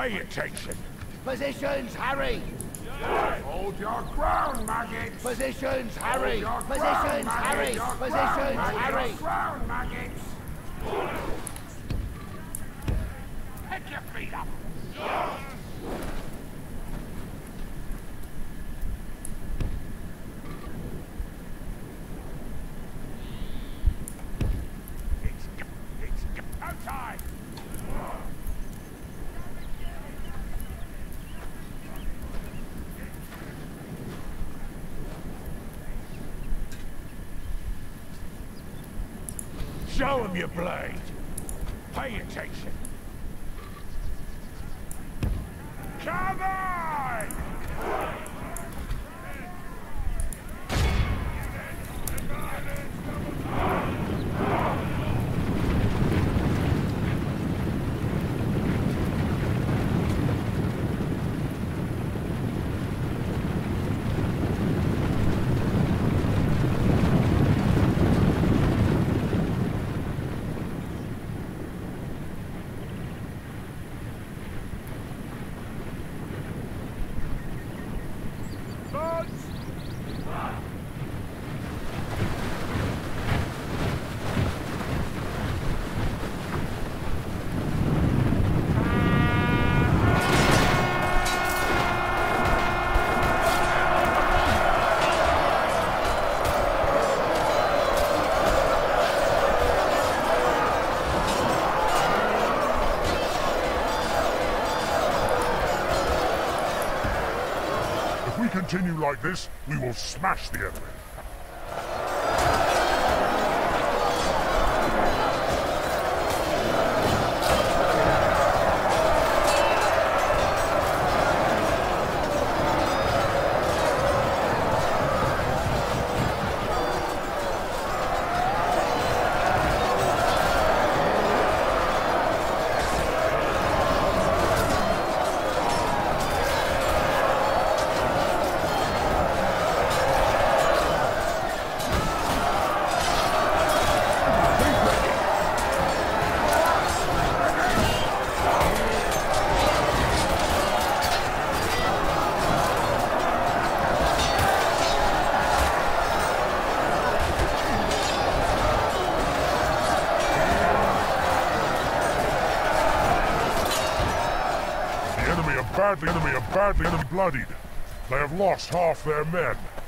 Pay attention. Positions, Harry! Hold your ground, maggots! Positions, Harry! Hold your Positions, ground, Harry! maggots! Positions, Harry! Hold your ground, maggots! Pick your feet up! It's go time! Show him your blade. Pay attention. Come on! If we continue like this, we will smash the enemy. The enemy are badly bloodied. They have lost half their men.